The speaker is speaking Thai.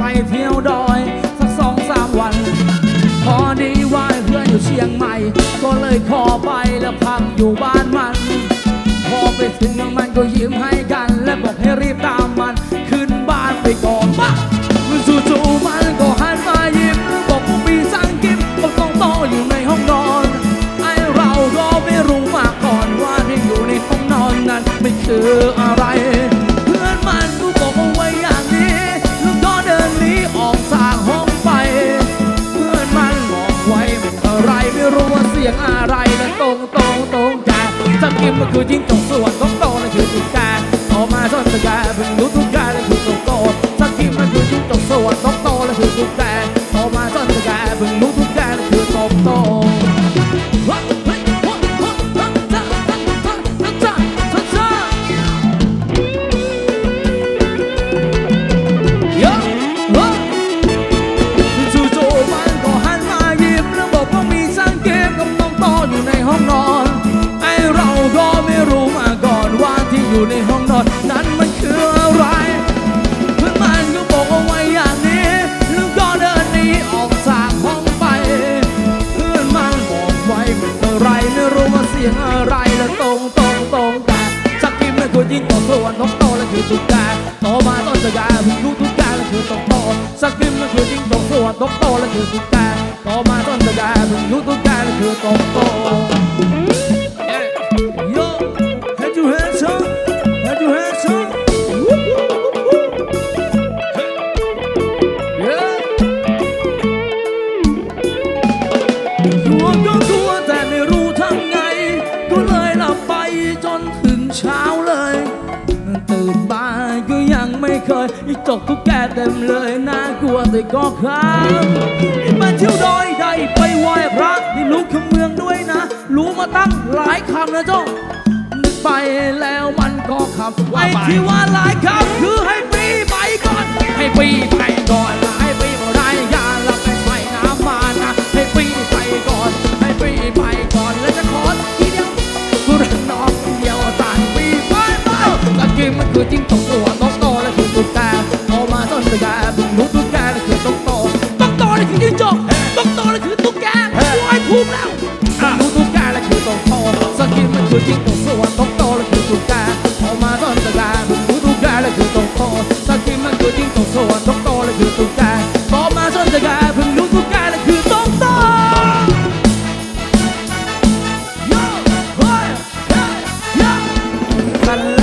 เที่ยวดอยสัก2-3 วันพอดีว่าเพื่อนอยู่เชียงใหม่ก็เลยขอไปแล้วพักอยู่บ้านมันพอไปถึงมันก็ยิ้มให้กันและบอกให้รีบตามมันขึ้นบ้านไปก่อนบ้าจู่ๆมันก็หันมายิ้มบอกว่ามีสังกิมก็ต้องโตอยู่ในห้องนอนไอเราก็ไม่รู้มาก่อนว่าที่อยู่ในห้องนอนนั้นไม่คืออะไรเพื่อนมันก็บอกเอาไว้อย่างนี้แล้วก็เดินหนีออกจากห้องไปเพื่อนมันบอกไว้ไม่อะไรไม่รู้ว่าเสียงอะไรและตรงแกสังกิมก็คือจิ้งจกส่วนต้องโตนั่นคือตุ๊กแกออกมาซ่อนตุ๊กแกเพิ่งรู้ตุ๊กแกนั่นคือตุ๊กโตสังกิมมันคือจิ้งจกส่วนต้องโตนั่นคือตุ๊กแกออกมาซ่อนตุ๊กแกเพิ่งรู้ตุ๊กแกนั่นคือตุ๊กโตอยู่ในห้องนอนนั้นมันคืออะไรเพื่อนมันก็บอกเอาไว้อย่างนี้แล้วก็เดินหนีออกจากห้องไปเพื่อนมันบอกไว้เป็นอะไรไม่รู้ว่าเสียงอะไรและตรงแต่สักทีมันคือยิ่งต่อส่วนนกโตและคือตุ๊กแกโตมาต้นจะแกเพิ่งรู้ตุ๊กแกและคือต้องโตสักทีมันคือยิ่งต่อส่วนนกโตและคือตุ๊กแกโตมาต้นจะแกเพิ่งรู้ตุ๊กแกและคือต้องโตตื่นมาก็ยังไม่เคยจกตุ๊กแกเต็มเลยน่ากลัวแต่ก็ค้างนี่มาเที่ยวดอยได้ไปไหว้พระนี่รู้คำเมืองด้วยนะรู้มาตั้งหลายคำนะเจ้านึกไปแล้วมันก็คำไอ้ที่ว่าหลายคำคือให้ปีไปก่อนให้ปีไปก่อนให้ปีมาได้ยาละไปใส่น้ำมานะให้ปีไปก่อนให้ปีไปก่อนแล้วจะขอทีเดียวกูรักน้องเดียวต่างปีไปตะกี้มันคือจิ้งจกตัวต้องโตและคือตุ๊กแกออกมาต้นตะแกเพิ่งรู้ตุ๊กแกและคือต้องโตและคือจิ้งจกต้องโตและคือตุ๊กแกโอ้ยถูกแล้วรู้ตุ๊กแกและคือต้องโตตะกี้มันคือจิ้งจกตัวต้องโตและคือตุ๊กแกออกมาต้นตะแกเพิ่งรู้ตุ๊กแกและคือต้องโตตะกี้มันคือจิ้งจกตัวต้องโตและคือตุ๊กแกออกมาต้นตะแกเพิ่งรู้ตุ๊กแกและคือต้องโตกัน